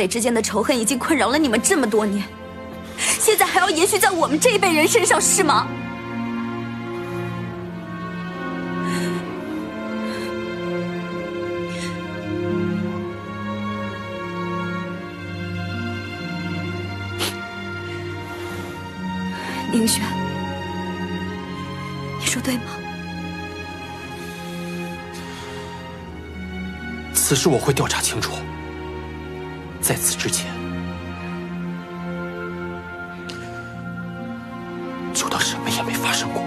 北之间的仇恨已经困扰了你们这么多年，现在还要延续在我们这一辈人身上，是吗？宁轩，你说对吗？ 此事我会调查清楚。在此之前，就当什么也没发生过。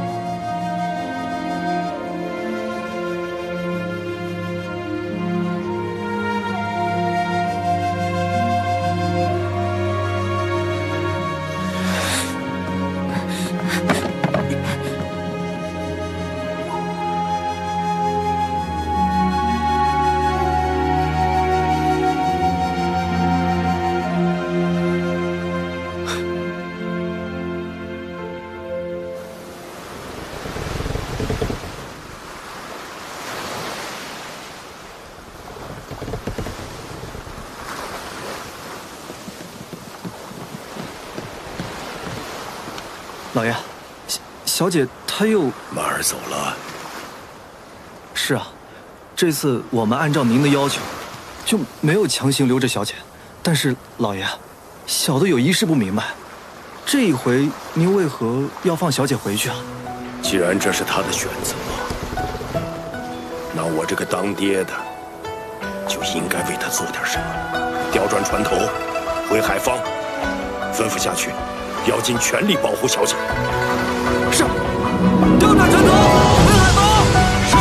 老爷，小姐她又…… 马儿走了。 是啊，这次我们按照您的要求，就没有强行留着小姐。但是老爷，小的有一事不明白，这一回您为何要放小姐回去啊？ 既然这是她的选择，那我这个当爹的就应该为她做点什么。调转船头，回海方，吩咐下去。 要尽全力保护小姐。 是。调转船头，回海方。是。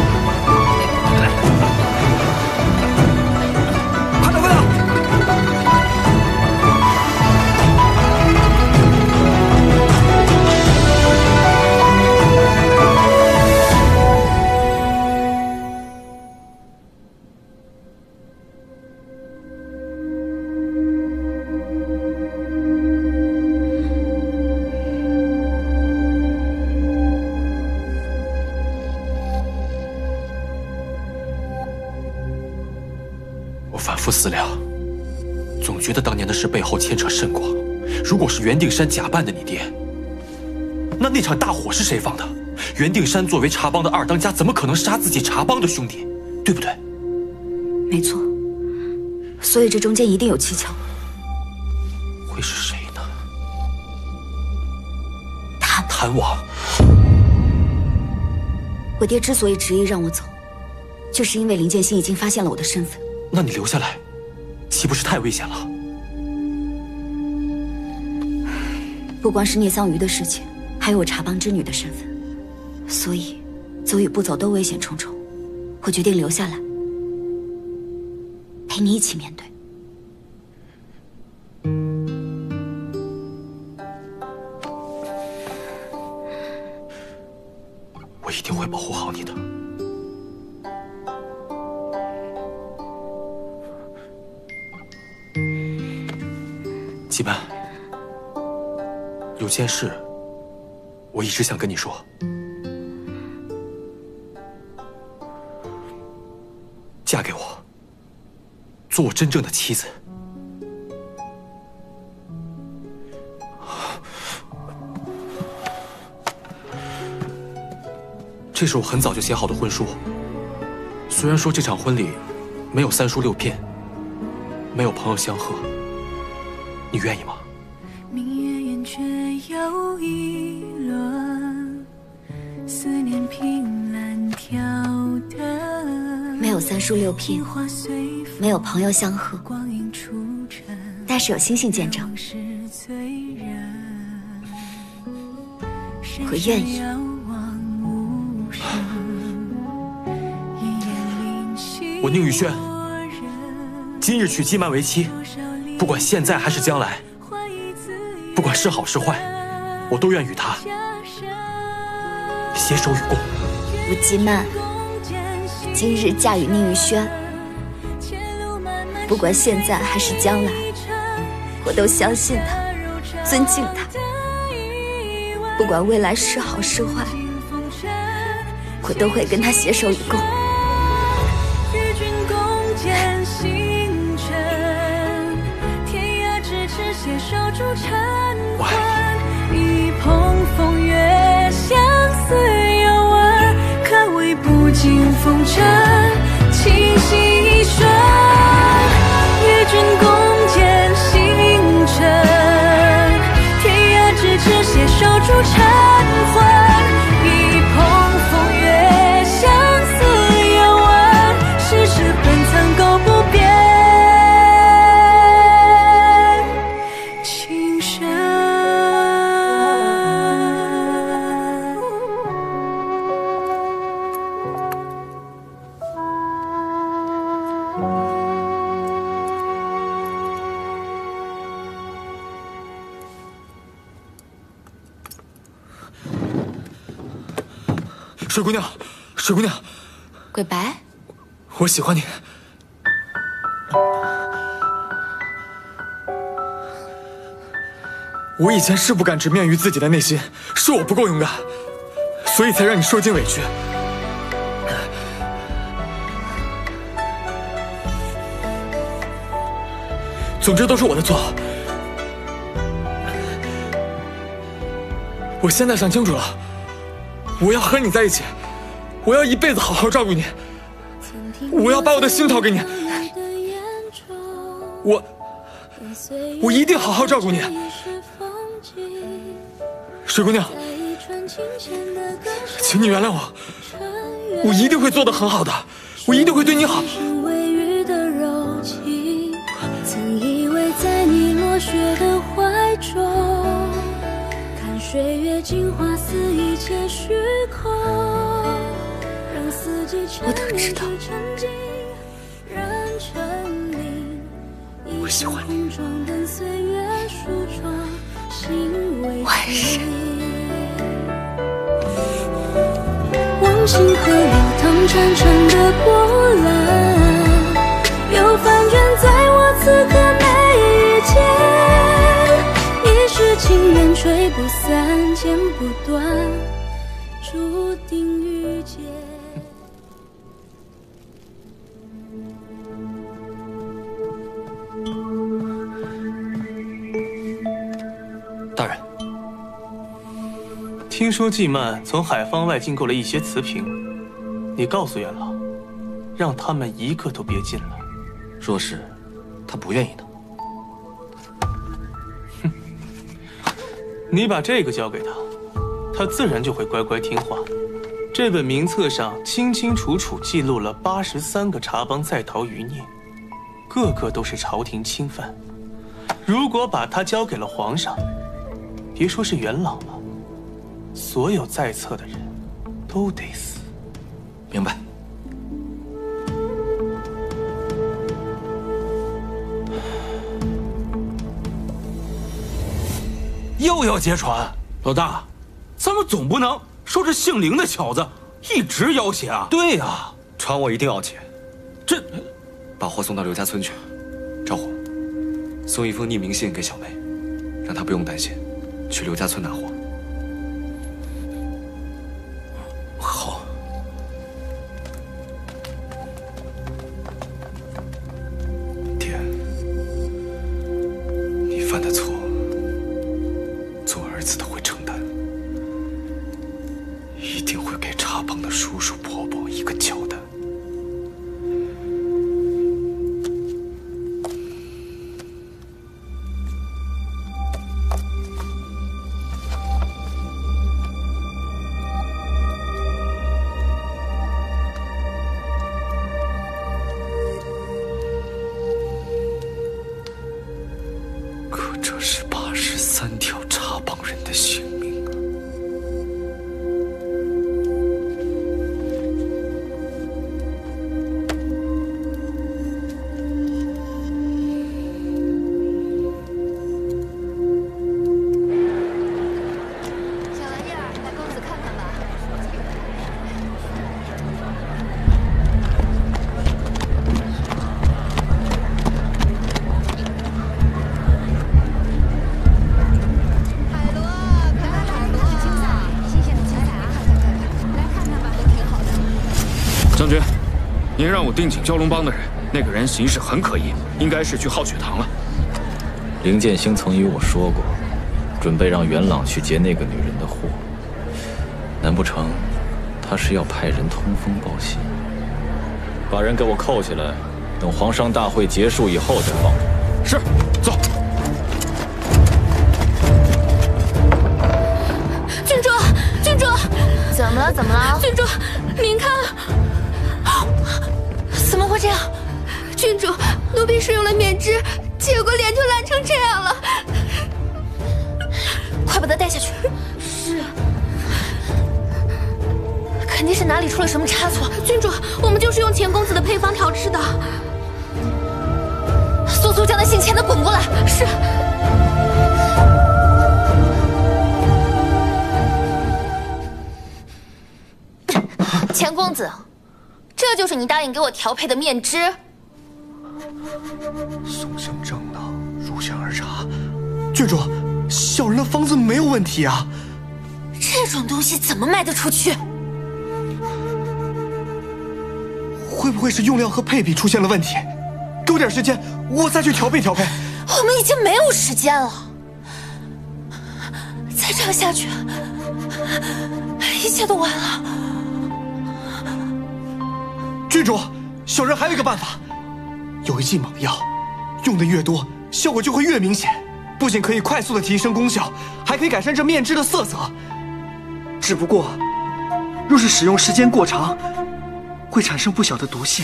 快点，快点！ 思量，总觉得当年的事背后牵扯甚广。如果是袁定山假扮的你爹，那场大火是谁放的？袁定山作为茶帮的二当家，怎么可能杀自己茶帮的兄弟？对不对？ 没错。所以这中间一定有蹊跷。 会是谁呢？ 谭王。 我爹之所以执意让我走，就是因为林建新已经发现了我的身份。 那你留下来，岂不是太危险了？ 不光是聂桑榆的事情，还有我茶帮之女的身份，所以走与不走都危险重重。我决定留下来，陪你一起面对。 我一定会保护好你的。 季曼，有件事，我一直想跟你说。嫁给我，做我真正的妻子。这是我很早就写好的婚书。虽然说这场婚礼没有3书6片，没有朋友相贺。 你愿意吗？ 明月圆缺又一轮，思念凭栏挑灯。 没有3书6片，没有朋友相贺，但是有星星见证。我愿意。 我宁宇轩，今日娶季曼为妻。 不管现在还是将来，不管是好是坏，我都愿与他携手与共。 吴季曼，今日嫁与宁宇轩，不管现在还是将来，我都相信他，尊敬他。不管未来是好是坏，我都会跟他携手与共。 我爱你。 一捧风月，相思有味，可谓不尽风尘，清醒一瞬。与君共剪星辰，天涯咫尺，携手铸晨昏。一捧风月，相思有味，世事本曾垢不变。 水姑娘，水姑娘， 鬼白， 我喜欢你。我以前是不敢直面于自己的内心，是我不够勇敢，所以才让你受尽委屈。总之都是我的错。我现在想清楚了。我要和你在一起，我要一辈子好好照顾你，我要把我的心掏给你，我一定好好照顾你，水姑娘，请你原谅我，我一定会做得很好的，我一定会对你好。 曾依偎在你落雪的怀中，岁月镜花似一切虚空，让四季沉溺成静，染成灵。 我喜欢你。 我也是。 忘情河流淌潺潺的波澜，有翻卷在我此刻没遇见。一世情缘吹不散，剪不断，注定遇见。 大人， 听说季曼从海坊外进购了一些瓷瓶，你告诉元老，让他们一个都别进了。 若是他不愿意呢？ 你把这个交给他，他自然就会乖乖听话。这本名册上清清楚楚记录了83个茶帮在逃余孽，个个都是朝廷钦犯。如果把他交给了皇上，别说是元老了，所有在册的人都得死。 明白。 又要揭传，老大，咱们总不能说这姓凌的小子一直要挟啊？ 对呀，传我一定要解。 这， 把货送到刘家村去。赵虎，送一封匿名信给小梅，让她不用担心，去刘家村拿货。 好。 爹，你犯的错，的会承担，一定会给茶帮的叔叔伯伯一个交代。可这是83条茶帮人的性命啊！ 小玩意儿，来公子看看吧。 将军，您让我定请蛟龙帮的人，那个人行事很可疑，应该是去耗血堂了。 林剑星曾与我说过，准备让元朗去劫那个女人的货。难不成他是要派人通风报信？把人给我扣起来，等皇商大会结束以后再放着。 是，走。 郡主，郡主，怎么了？怎么了？郡主，您看，怎么会这样？郡主，奴婢使用了面脂，结果脸就烂成这样了。快把她带下去。是。肯定是哪里出了什么差错。郡主，我们就是用钱公子的配方调制的。速速将那姓钱的滚过来。是。钱公子，这就是你答应给我调配的面脂。 松香正道，入香而茶。郡主，小人的方子没有问题啊。 这种东西怎么卖得出去？ 会不会是用料和配比出现了问题？给我点时间，我再去调配调配。 我们已经没有时间了，再这样下去，一切都完了。 郡主，小人还有一个办法，有一剂猛药，用的越多，效果就会越明显。不仅可以快速的提升功效，还可以改善这面脂的色泽。只不过，若是使用时间过长，会产生不小的毒性。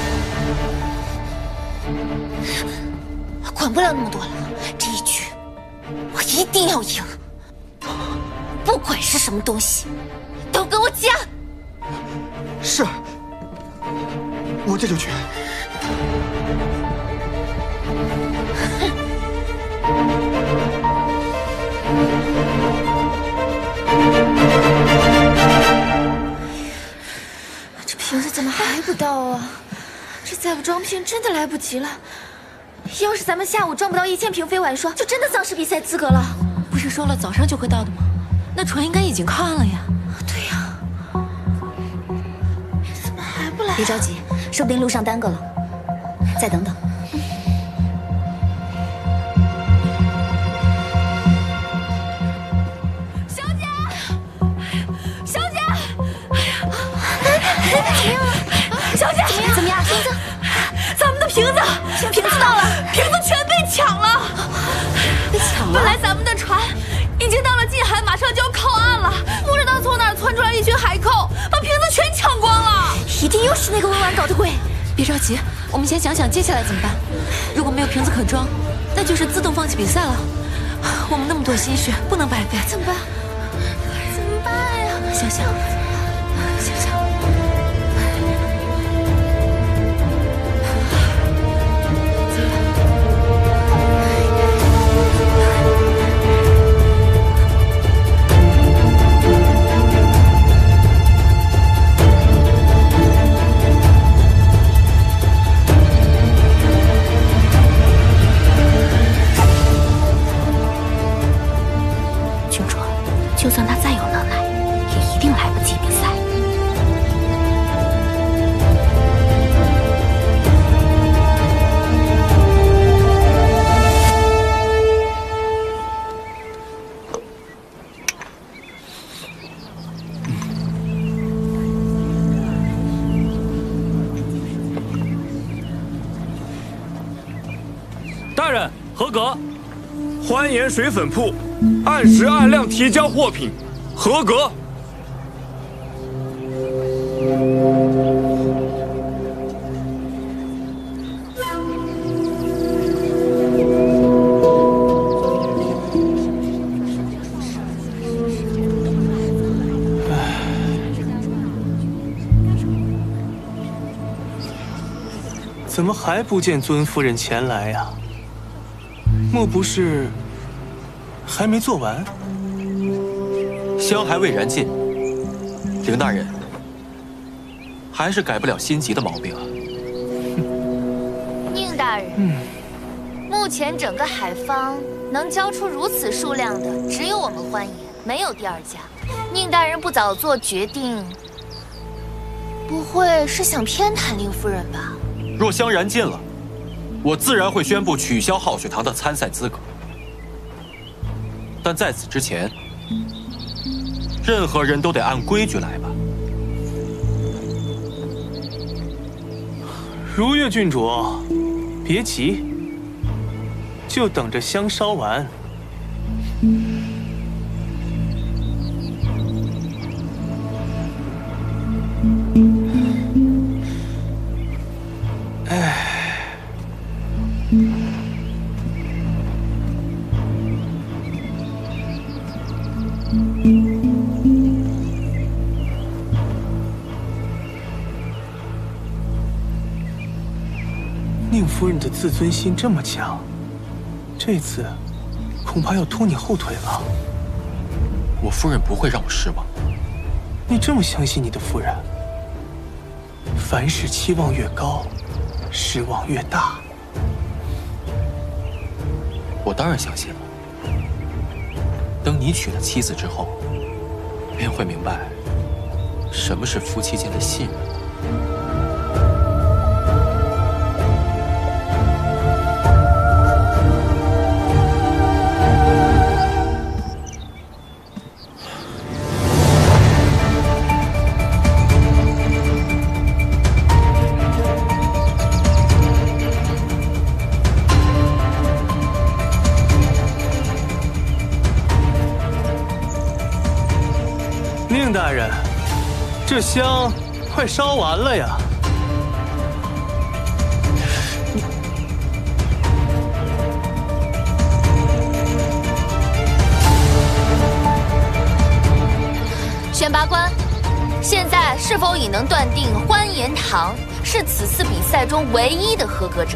管不了那么多了，这一局我一定要赢。不管是什么东西，都给我加。 是，我这就去。 这瓶子怎么还不到啊？这再不装瓶真的来不及了。要是咱们下午装不到1000瓶飞晚霜，就真的丧失比赛资格了。 不是说了早上就会到的吗？那船应该已经靠岸了呀。 对呀，怎么还不来？ 别着急，说不定路上耽搁了，再等等。 小姐，小姐，哎呀，怎么样了？小姐， 怎么样？瓶子， 咱们的瓶子到了，瓶子全被抢了。 被抢了？ 本来咱们的船已经到了近海，马上就要靠岸了，不知道从哪儿窜出来一群海寇，把瓶子全抢光了。 一定又是那个温婉搞的鬼。 别着急，我们先想想接下来怎么办。如果没有瓶子可装，那就是自动放弃比赛了。我们那么多心血不能白费。 怎么办？怎么办呀？ 想想，想想。 就算他再有能耐，也一定来不及比赛。 大人，合格。欢颜水粉铺按时按量提交货品，合格。 怎么还不见尊夫人前来呀？莫不是还没做完？ 香还未燃尽，凌大人还是改不了心急的毛病啊。 宁大人，目前整个海方能交出如此数量的，只有我们欢颜，没有第二家。宁大人不早做决定，不会是想偏袒令夫人吧？ 若香燃尽了， 我自然会宣布取消皓雪堂的参赛资格。但在此之前，任何人都得按规矩来吧。 如月郡主，别急，就等着香烧完。宁夫人的自尊心这么强，这次恐怕要拖你后腿了。 我夫人不会让我失望。 你这么相信你的夫人？凡事期望越高，失望越大。 我当然相信了。等你娶了妻子之后，便会明白什么是夫妻间的信任。 宁大人，这香快烧完了呀！ 选拔官，现在是否已能断定欢颜堂是此次比赛中唯一的合格者？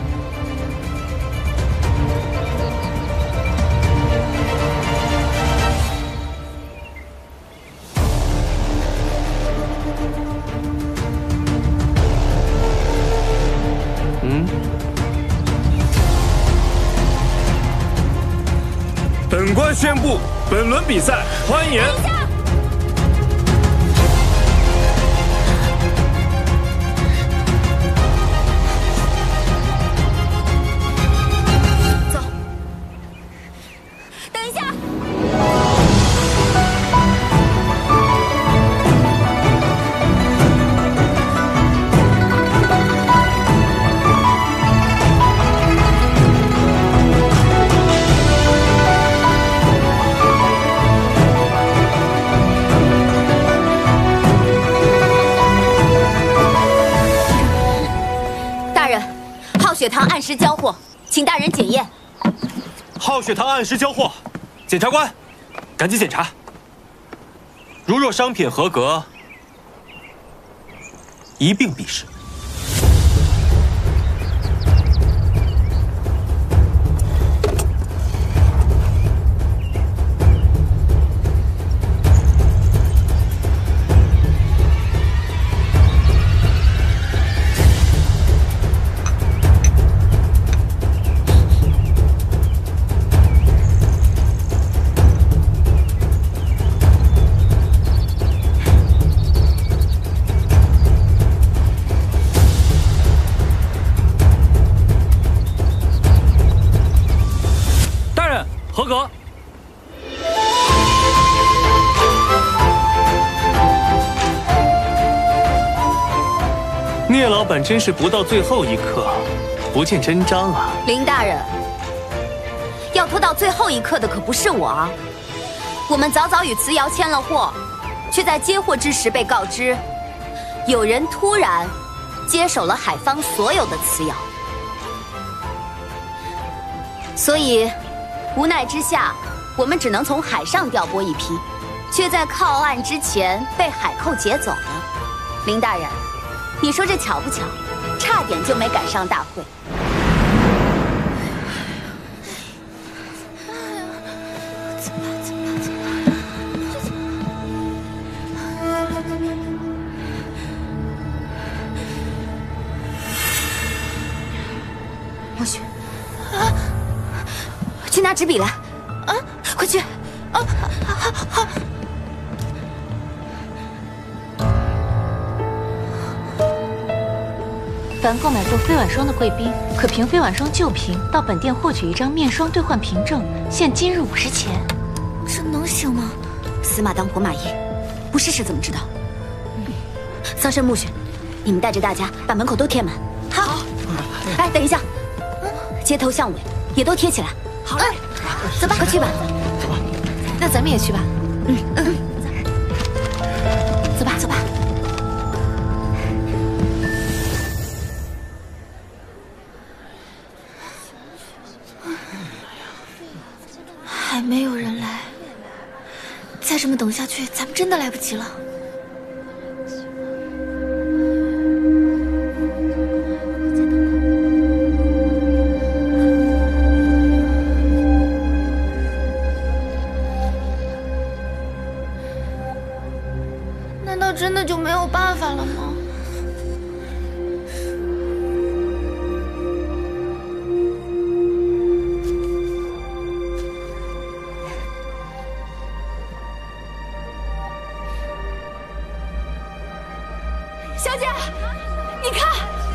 本官宣布，本轮比赛欢颜。 走。等一下。皓雪堂按时交货，请大人检验。 皓雪堂按时交货，检察官，赶紧检查。如若商品合格，一并比试。 合格。 聂老板真是不到最后一刻，不见真章啊！ 林大人，要拖到最后一刻的可不是我啊！我们早早与瓷窑签了货，却在接货之时被告知，有人突然接手了海方所有的瓷窑，所以无奈之下，我们只能从海上调拨一批，却在靠岸之前被海寇劫走了。林大人，你说这巧不巧？差点就没赶上大会。我去，去拿纸笔来。快去！好。 凡购买过飞晚霜的贵宾，可凭飞晚霜旧瓶到本店获取一张面霜兑换凭证，现今日50钱。 这能行吗？死马当活马医，不试试怎么知道？桑葚、苜蓿，你们带着大家把门口都贴满。好。哎，等一下，街头巷尾也都贴起来。好嘞，走吧，快去吧。 走吧，那咱们也去吧。走吧，走吧。 还没有人来，再这么等下去，咱们真的来不及了。难道真的就没有办法了吗？小姐，你看，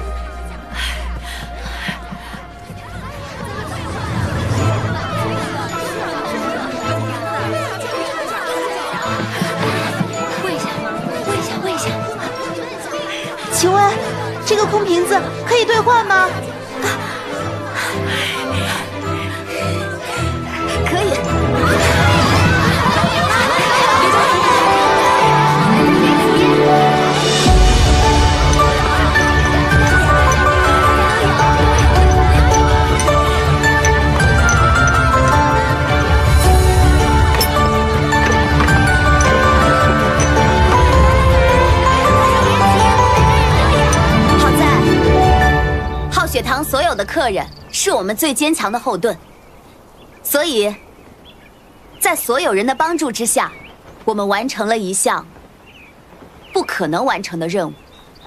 问一下， 请问这个空瓶子可以兑换吗？ 可以。血堂所有的客人是我们最坚强的后盾，所以，在所有人的帮助之下，我们完成了一项不可能完成的任务。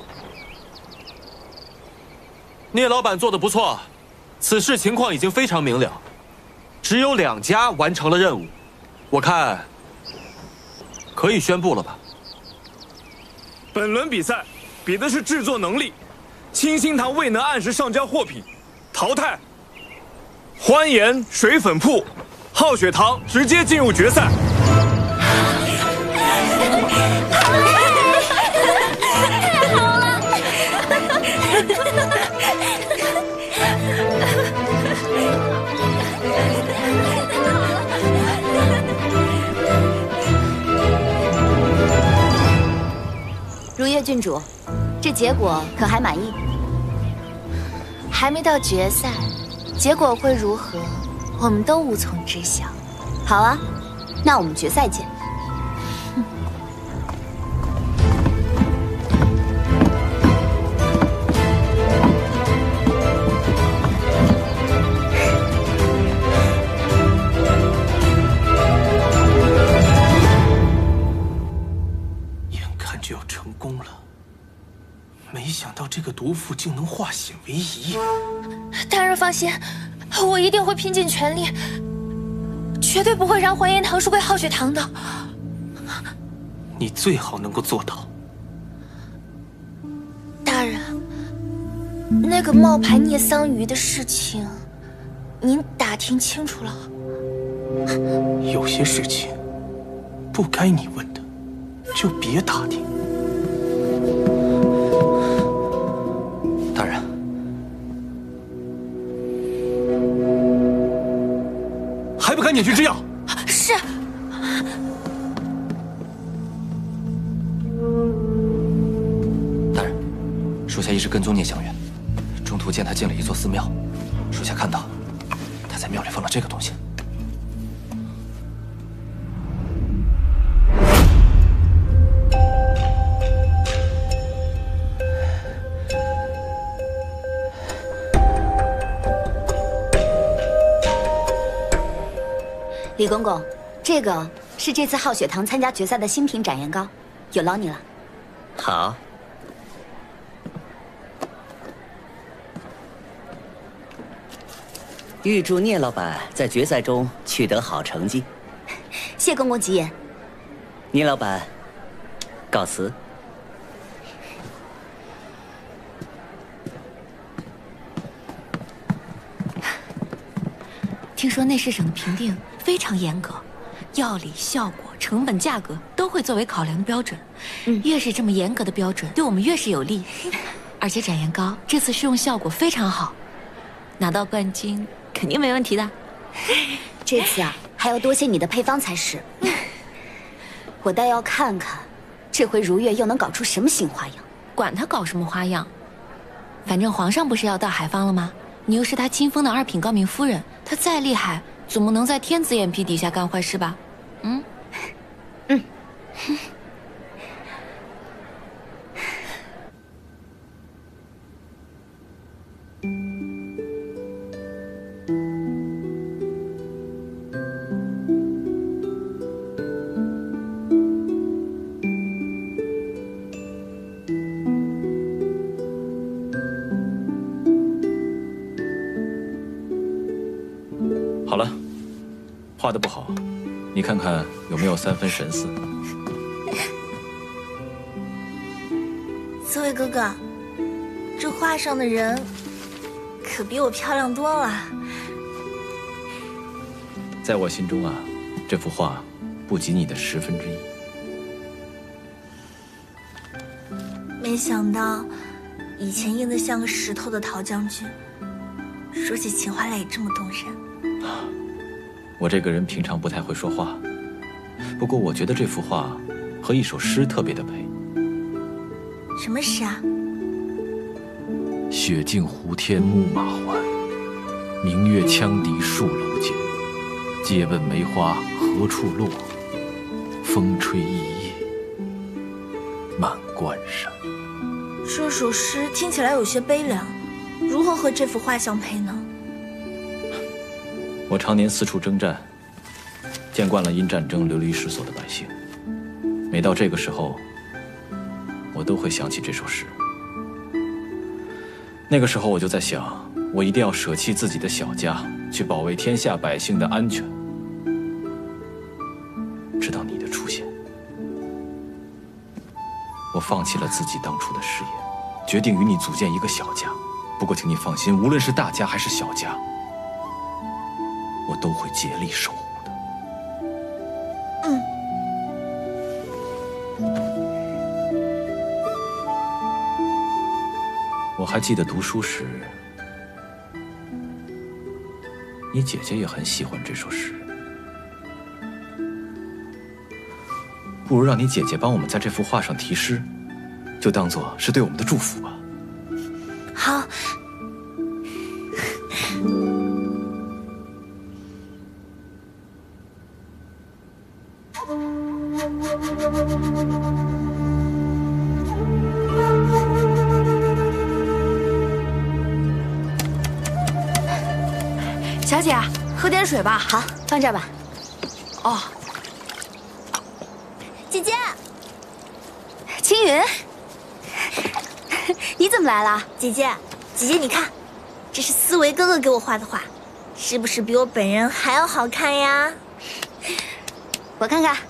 聂老板做得不错，此事情况已经非常明了，只有2家完成了任务，我看可以宣布了吧？ 本轮比赛比的是制作能力。清心堂未能按时上交货品，淘汰。欢颜水粉铺、皓雪堂直接进入决赛。 太好了！如月郡主，这结果可还满意？还没到决赛，结果会如何，我们都无从知晓。好啊，那我们决赛见。 眼看就要成功了。没想到这个毒妇竟能化险为夷。 大人放心，我一定会拼尽全力，绝对不会让欢颜堂输给皓雪堂的。 你最好能够做到。 大人，那个冒牌聂桑榆的事情，您打听清楚了？ 有些事情不该你问的，就别打听。 大人， 还不赶紧去制药！ 是。 大人，属下一直跟踪聂香元，中途见他进了一座寺庙，属下看到他在庙里放了这个东西。 李公公，这个是这次皓雪堂参加决赛的新品展颜膏，有劳你了。 好。预祝聂老板在决赛中取得好成绩。 谢公公吉言。 聂老板，告辞。 听说内侍省的评定非常严格，药理、效果、成本、价格都会作为考量的标准。越是这么严格的标准，对我们越是有利。而且展颜膏这次试用效果非常好，拿到冠军肯定没问题的。 这次啊，还要多谢你的配方才是。我倒要看看，这回如月又能搞出什么新花样。 管他搞什么花样，反正皇上不是要到海方了吗？你又是他亲封的2品高明夫人，他再厉害，总不能在天子眼皮底下干坏事吧？ 好了，画的不好，你看看有没有3分神似。 刺猬哥哥，这画上的人可比我漂亮多了。 在我心中啊，这幅画不及你的1/10。 没想到，以前硬得像个石头的陶将军，说起情话来也这么动人。 我这个人平常不太会说话，不过我觉得这幅画和一首诗特别的配。 什么诗啊？ 雪径胡天牧马还，明月羌笛戍楼间。借问梅花何处落？风吹一夜满关山。 这首诗听起来有些悲凉，如何和这幅画相配呢？ 我常年四处征战，见惯了因战争流离失所的百姓。每到这个时候，我都会想起这首诗。那个时候我就在想，我一定要舍弃自己的小家，去保卫天下百姓的安全。直到你的出现，我放弃了自己当初的事业，决定与你组建一个小家。不过请你放心，无论是大家还是小家，我都会竭力守护的。我还记得读书时，你姐姐也很喜欢这首诗。不如让你姐姐帮我们在这幅画上题诗，就当做是对我们的祝福吧。 好。 小姐，喝点水吧。好，放这儿吧。哦，姐姐，青云，你怎么来了？ 姐姐，你看，这是思维哥哥给我画的画，是不是比我本人还要好看呀？ 我看看，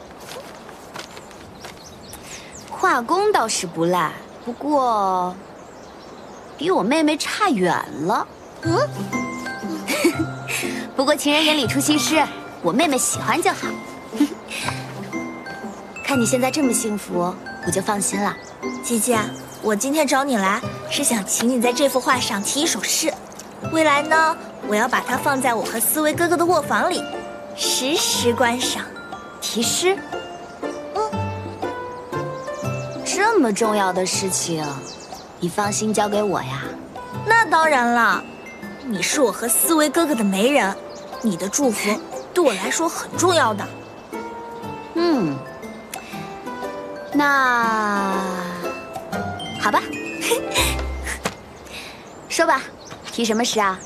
画工倒是不赖，不过比我妹妹差远了。不过情人眼里出西施，我妹妹喜欢就好。看你现在这么幸福，我就放心了。 姐姐，我今天找你来是想请你在这幅画上题一首诗，未来呢，我要把它放在我和思维哥哥的卧房里，时时观赏。 题诗？这么重要的事情，你放心交给我呀？ 那当然了，你是我和思维哥哥的媒人。你的祝福对我来说很重要的。 那好吧。说吧，题什么诗啊？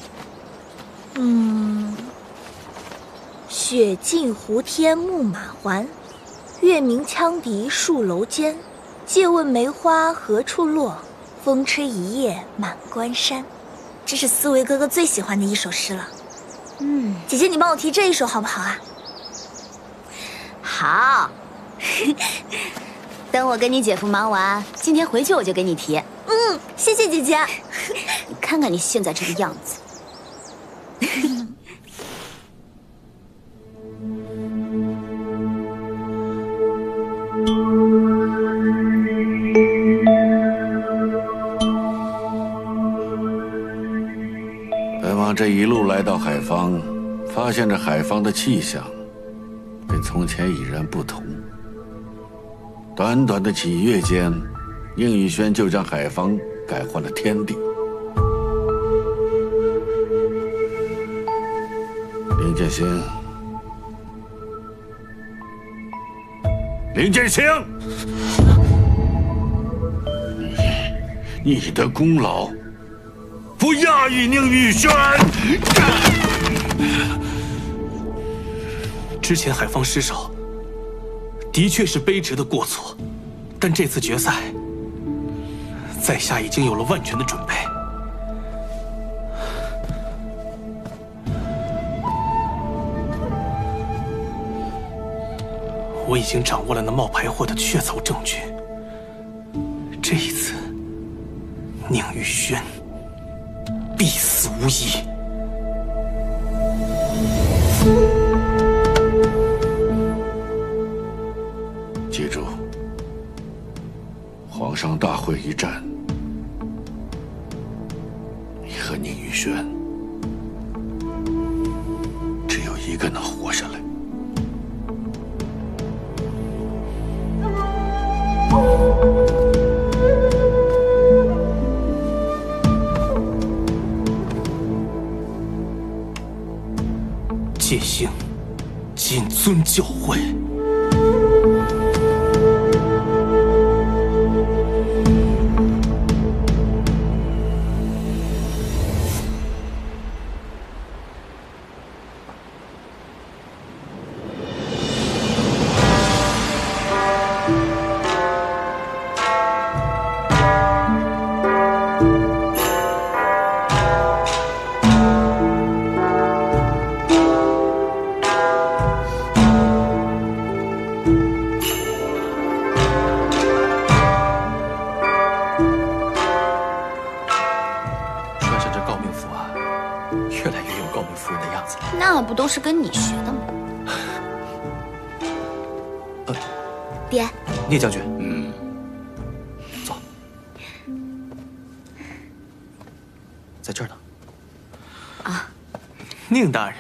雪径胡天牧马还，月明羌笛戍楼间。借问梅花何处落？风吹一夜满关山。这是思维哥哥最喜欢的一首诗了。姐姐，你帮我题这一首好不好啊？ 好。等我跟你姐夫忙完，今天回去我就给你题。 谢谢姐姐。 你看看你现在这个样子。 王这一路来到海坊，发现这海坊的气象跟从前已然不同。短短的几月间，宁宇轩就将海坊改换了天地。林剑兴，林剑兴，你的功劳不亚于宁宇轩。 之前海坊失手，的确是卑职的过错，但这次决赛，在下已经有了万全的准备。我已经掌握了那冒牌货的确凿证据。这一次，宁宇轩必死无疑。 记住，皇上大会一战，你和宁宇轩只有一个能活下来。 剑兴，谨遵教诲。 那不都是跟你学的吗？爹， 聂将军，走，在这儿呢。 啊， 宁大人，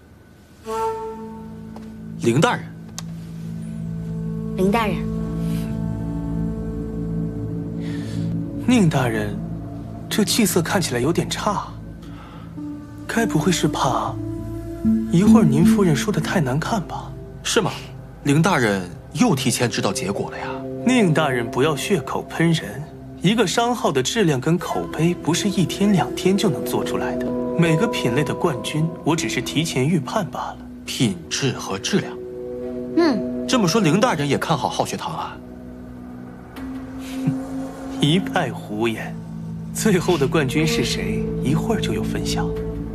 凌大人， 凌大人， 宁大人，这气色看起来有点差，该不会是怕一会儿您夫人说的太难看吧？ 是吗？凌大人又提前知道结果了呀？ 宁大人不要血口喷人，一个商号的质量跟口碑不是1天2天就能做出来的。每个品类的冠军，我只是提前预判罢了。 品质和质量。这么说，凌大人也看好皓雪堂啊？ 一派胡言，最后的冠军是谁，一会儿就有分晓。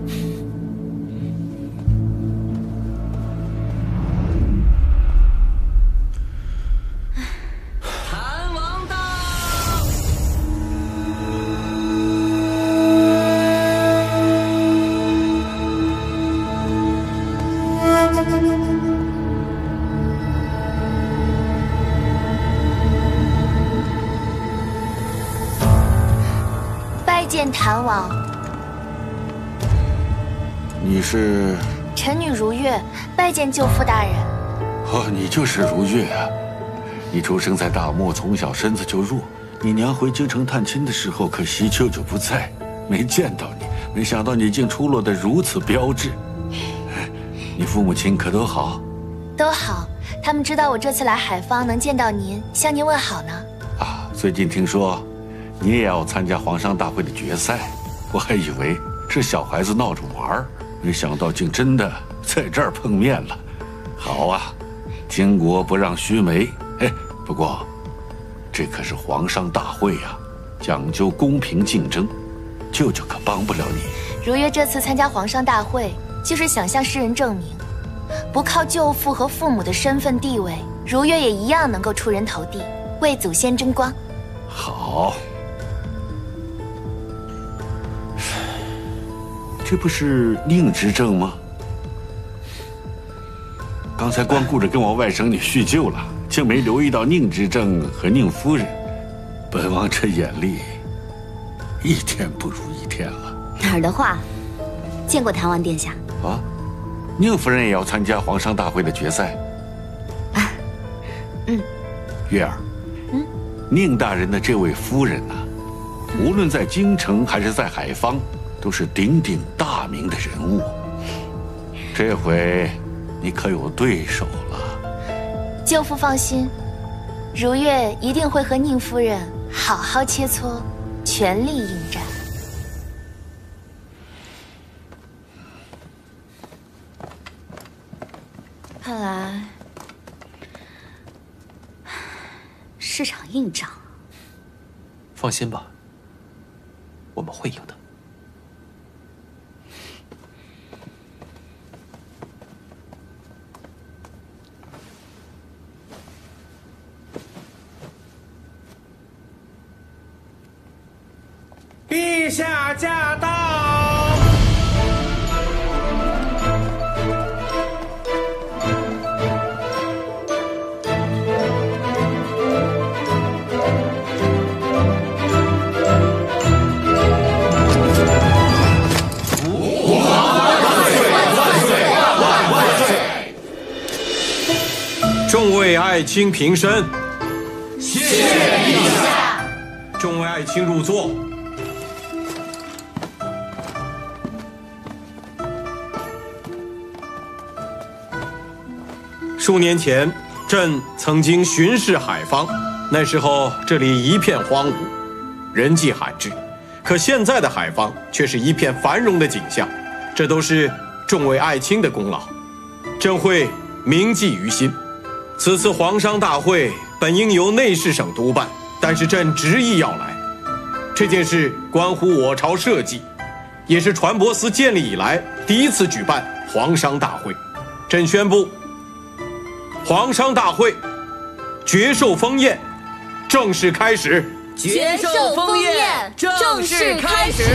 见谭王， 你是？ 臣女如月，拜见舅父大人。 哦，你就是如月啊！你出生在大漠，从小身子就弱。你娘回京城探亲的时候，可惜舅舅不在，没见到你。没想到你竟出落得如此标致。你父母亲可都好？ 都好，他们知道我这次来海坊能见到您，向您问好呢。 啊，最近听说你也要参加皇上大会的决赛，我还以为是小孩子闹着玩儿，没想到竟真的在这儿碰面了。好啊，巾帼不让须眉。哎，不过这可是皇上大会呀，讲究公平竞争，舅舅可帮不了你。 如月这次参加皇上大会，就是想向世人证明，不靠舅父和父母的身份地位，如月也一样能够出人头地，为祖先争光。 好。这不是宁执政吗？刚才光顾着跟我外甥女叙旧了，竟没留意到宁执政和宁夫人。本王这眼力，一天不如一天了。 哪儿的话， 见过谭王殿下。 啊，宁夫人也要参加皇商大会的决赛。月儿，宁大人的这位夫人呐，无论在京城还是在海坊，都是鼎鼎大名的人物。这回你可有对手了。 舅父放心，如月一定会和宁夫人好好切磋，全力应战。看来是场硬仗。 放心吧，我们会赢的。 陛下驾到！ 众位爱卿平身， 谢陛下。 众位爱卿入座。数年前，朕曾经巡视海坊，那时候这里一片荒芜，人迹罕至。可现在的海坊却是一片繁荣的景象，这都是众位爱卿的功劳，朕会铭记于心。此次皇商大会本应由内侍省督办，但是朕执意要来。这件事关乎我朝社稷，也是传播司建立以来第一次举办皇商大会。朕宣布，皇商大会决寿封宴正式开始。 决寿封宴正式开始。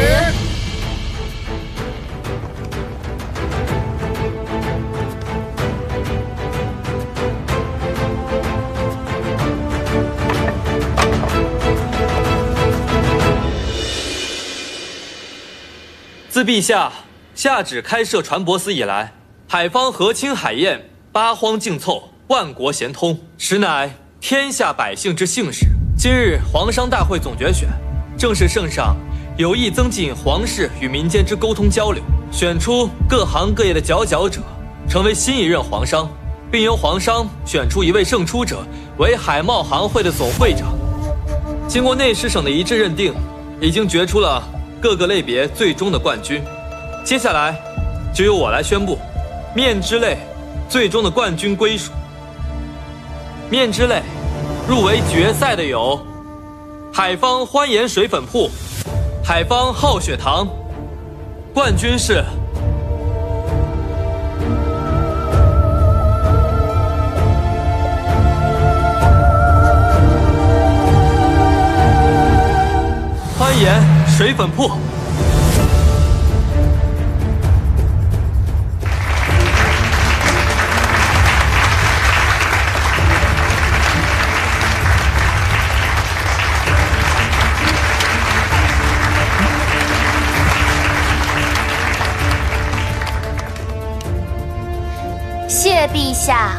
自陛下下旨开设传播司以来，海坊和亲海晏，八荒竞凑，万国咸通，实乃天下百姓之幸事。今日皇商大会总决选，正是圣上有意增进皇室与民间之沟通交流，选出各行各业的佼佼者，成为新一任皇商，并由皇商选出一位胜出者为海贸行会的总会长。经过内侍省的一致认定，已经决出了各个类别最终的冠军。接下来就由我来宣布面之类最终的冠军归属。面之类入围决赛的有海坊欢颜水粉铺、海坊好雪堂，冠军是欢颜水粉铺。 谢陛下。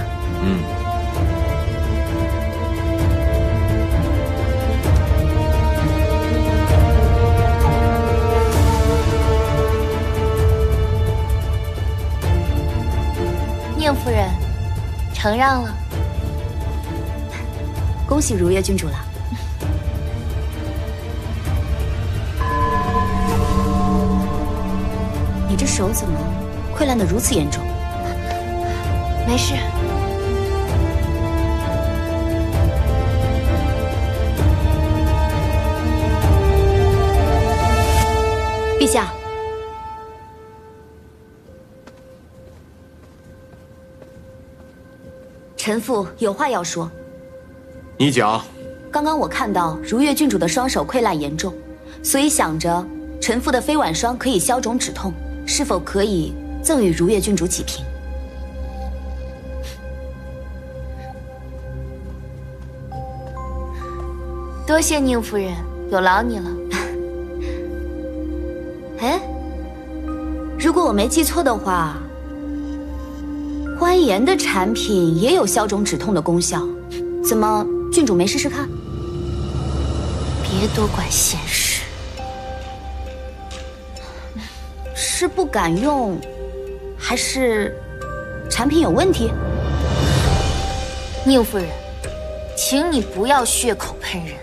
宁夫人承让了，恭喜如月君主了。你这手怎么溃烂得如此严重？没事。陛下，臣妇有话要说。 你讲。 刚刚我看到如月郡主的双手溃烂严重，所以想着臣妇的飞碗霜可以消肿止痛，是否可以赠与如月郡主几瓶？多谢宁夫人，有劳你了。哎，如果果我没记错的话，欢颜的产品也有消肿止痛的功效，怎么郡主没试试看？ 别多管闲事。 是不敢用，还是产品有问题？ 宁夫人，请你不要血口喷人。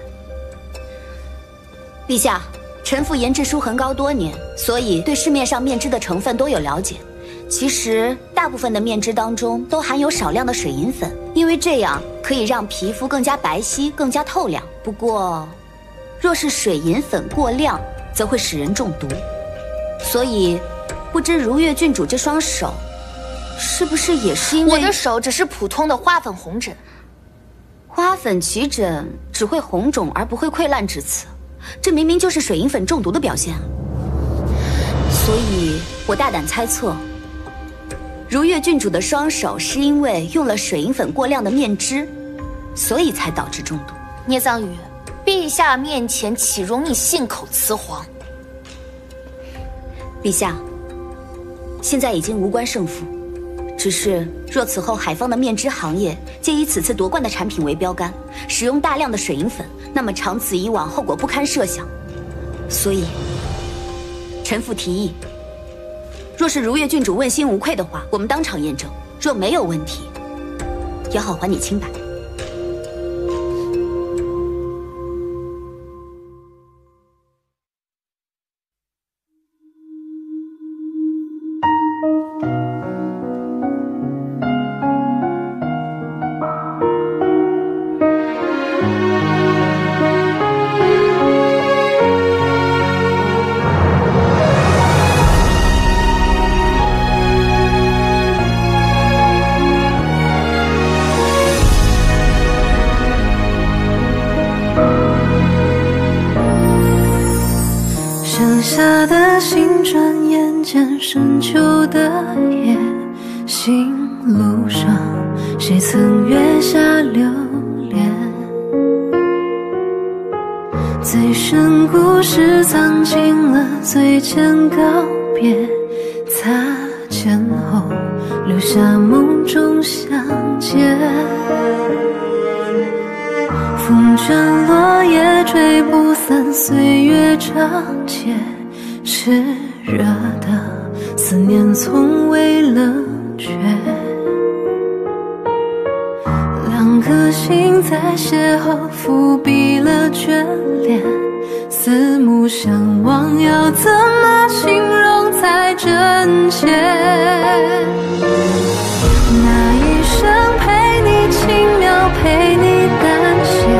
陛下，臣妇研制书痕膏多年，所以对市面上面脂的成分都有了解。其实大部分的面脂当中都含有少量的水银粉，因为这样可以让皮肤更加白皙、更加透亮。不过，若是水银粉过量，则会使人中毒。所以，不知如月郡主这双手，是不是也是因为…… 我的手只是普通的花粉红疹。 花粉起疹只会红肿而不会溃烂至此，这明明就是水银粉中毒的表现啊！所以我大胆猜测，如月郡主的双手是因为用了水银粉过量的面脂，所以才导致中毒。 聂桑榆，陛下面前岂容你信口雌黄？ 陛下，现在已经无关胜负，只是若此后海方的面脂行业皆以此次夺冠的产品为标杆，使用大量的水银粉，那么长此以往，后果不堪设想。所以，臣妇提议，若是如月郡主问心无愧的话，我们当场验证；若没有问题，也好还你清白。 剩下的心转眼间深秋的夜，行路上谁曾月下流连？最深故事藏进了嘴间告别，擦肩后留下梦中相见。风卷落叶追不散，岁月长街，炽热的思念从未冷却。两颗心在邂逅，伏笔了眷恋，四目相望，要怎么形容才真切？那一生陪你轻描，陪你淡写，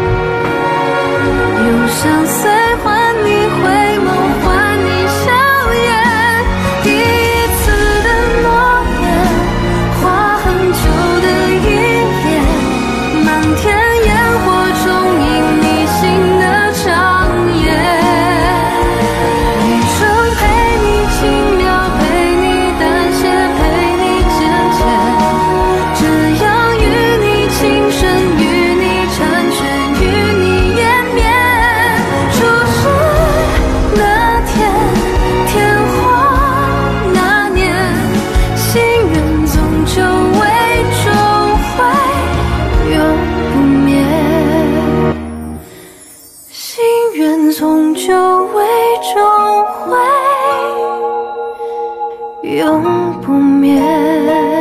用相随换你回眸，换你笑颜。第一次的诺言，画很久的一页，漫天烟火中因你心的长夜。一生陪你轻描，陪你淡写，陪你渐渐，这样与你情深，与你缠绵，与你延绵。初识那天，天荒那年，心愿终究为终会永不灭，心愿终究为终会永不灭。